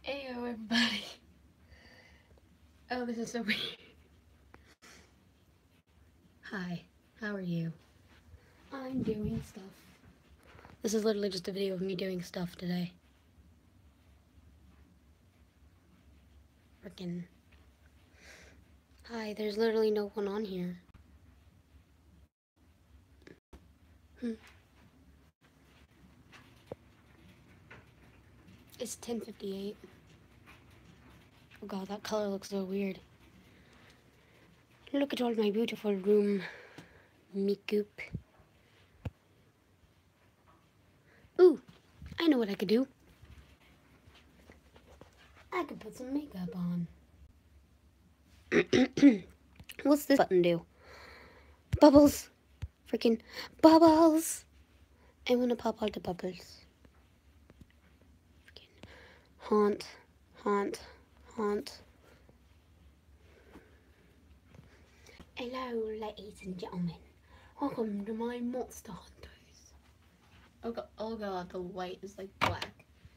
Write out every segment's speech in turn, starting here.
Ayo, everybody. Oh, this is so weird. Hi, how are you? I'm doing stuff. This is literally just a video of me doing stuff today. Frickin'. Hi, there's literally no one on here. It's 10:58. Oh god, that color looks so weird. Look at all my beautiful room makeup. Ooh, I know what I could do. I could put some makeup on. What's this button do? Bubbles. Freaking bubbles. I want to pop out the bubbles. Freaking haunt, haunt, haunt. Hello, ladies and gentlemen. Welcome to my Monster Hunters. Oh god, the light is like black.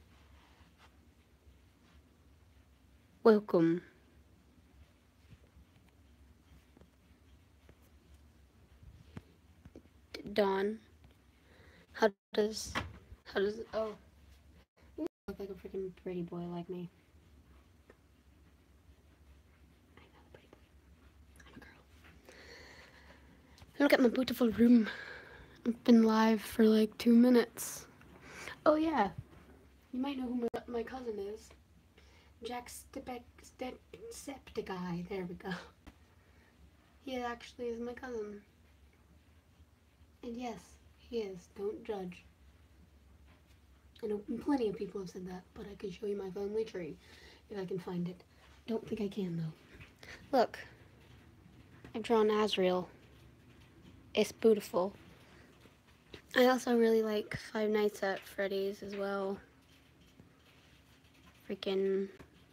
Welcome. Dawn. How does, oh. You look like a freaking pretty boy like me. I know, pretty boy. I'm a girl. Look at my beautiful room. I've been live for like 2 minutes. Oh yeah, you might know who my cousin is. Jacksepticeye. There we go. He actually is my cousin. And yes, he is. Don't judge. I know plenty of people have said that, but I could show you my family tree if I can find it. Don't think I can though. Look, I've drawn Azrael. It's beautiful. I also really like Five Nights at Freddy's as well. Freaking.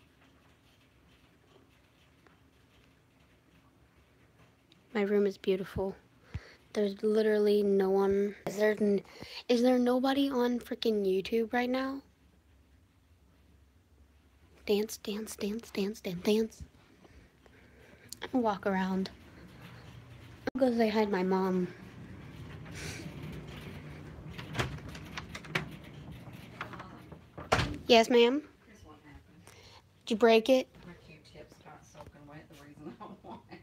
My room is beautiful. There's literally no one. Is there nobody on freaking YouTube right now? Dance, dance, dance, dance, dance, dance. I'm gonna walk around. I'll go say hi to my mom. Yes, ma'am? Here's what happened. Did you break it? My Q-tips got soaking wet, the reason I want it.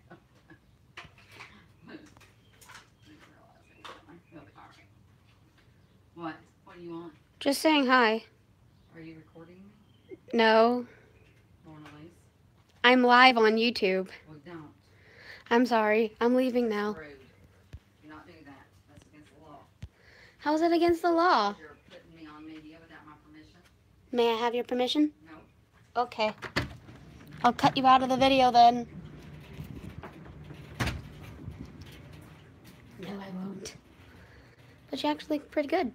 What? What do you want? Just saying hi. Are you recording me? No. Mona Lisa? I'm live on YouTube. Well, don't. I'm sorry. I'm leaving now. Rude. Do not do that. That's against the law. How is it against the law? You're putting me on media without my permission. May I have your permission? No. Okay. I'll cut you out of the video then. No, I won't. But you actually look pretty good.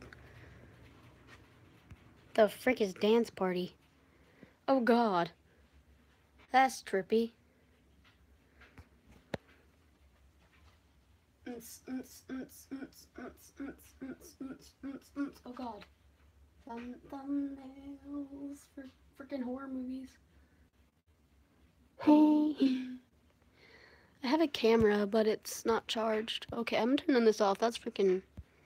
The frick is dance party? Oh god. That's trippy. Oh god. Thumbnails for freaking horror movies. Hey. I have a camera, but it's not charged. Okay, I'm turning this off. That's freaking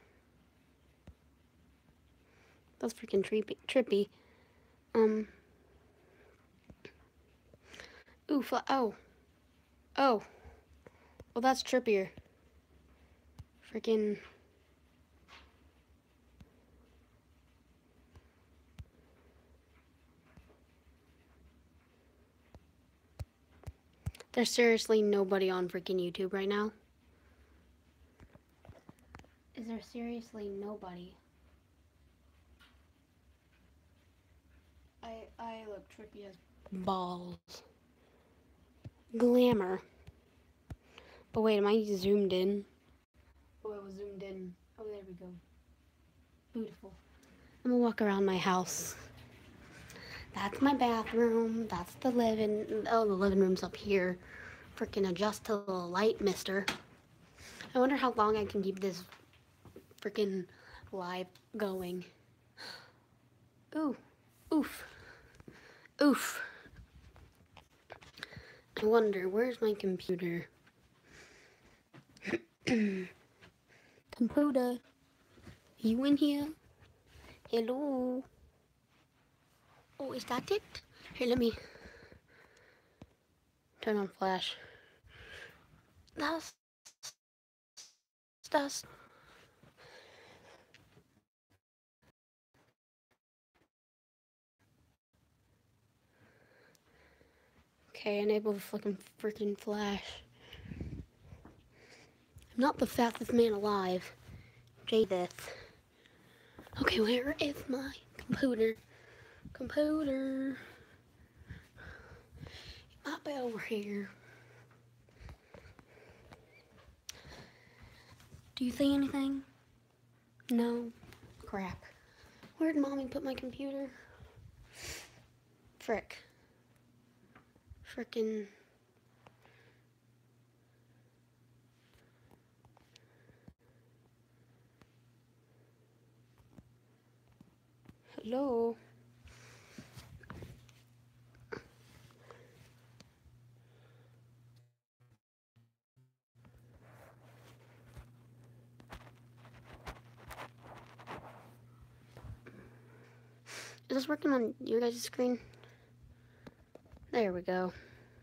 trippy. Ooh, oh. Oh. Well, that's trippier. Freaking. There's seriously nobody on freaking YouTube right now. Is there seriously nobody? I look trippy as balls. Glamour. But wait, am I zoomed in? Oh, I was zoomed in. Oh, there we go. Beautiful. I'm gonna walk around my house. That's my bathroom. That's the living. Oh, the living room's up here. Freaking adjust to the light, mister. I wonder how long I can keep this freaking live going. Ooh. Oof. Oof. I wonder, where's my computer? Computer, you in here? Hello? Oh, is that it? Here, let me turn on flash. That's... Okay, enable the freaking flash. I'm not the fastest man alive. Jadith. Okay, where is my computer? Computer. It might be over here. Do you see anything? No. Crap. Where'd Mommy put my computer? Frick. Frickin'. Hello? Is this working on your guys' screen? There we go.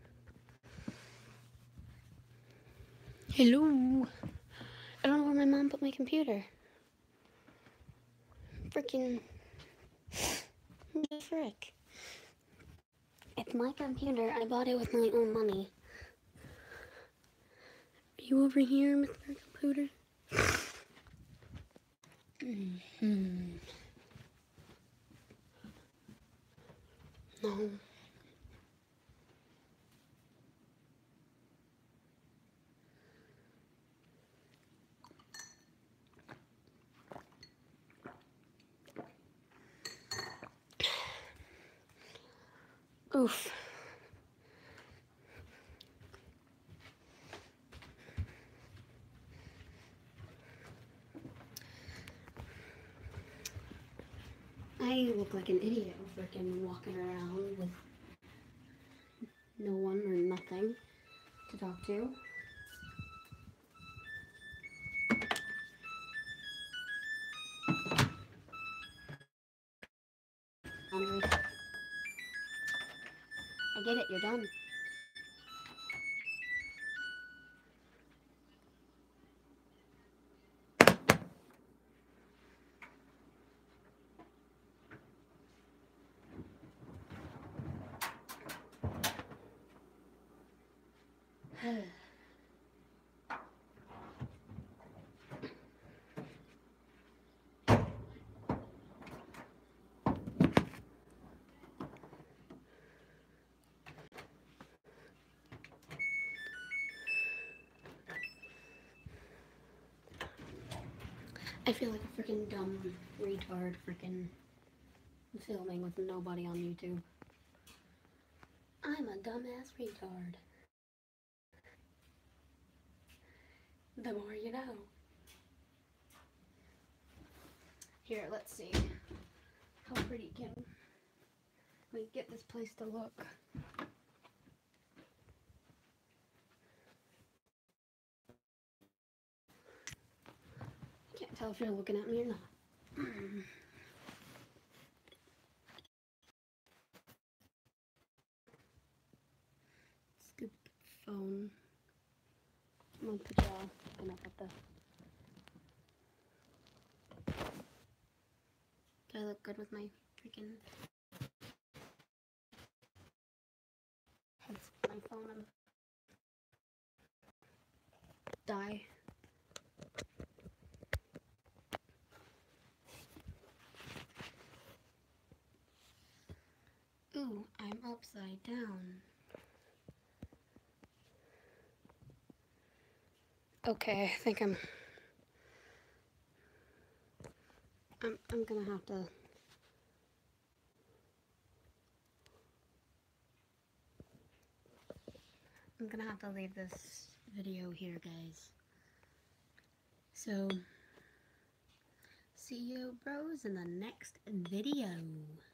Hello? I don't know where my mom put my computer. Freaking... Frick. It's my computer. I bought it with my own money. Are you over here, Mr. Computer? No. Oof. I look like an idiot freaking walking around with no one or nothing to talk to. Andre. I get it, you're done. I feel like a freaking dumb retard freaking filming with nobody on YouTube. I'm a dumbass retard. The more you know. Here, let's see. How pretty can we get this place to look? Can't tell if you're looking at me or not. Stupid phone. I'm gonna put y'all up at the... Do I look good with my freaking... My phone and die. Ooh, I'm upside down. Okay, I think I'm gonna have to... I'm gonna have to leave this video here, guys. So, see you bros in the next video.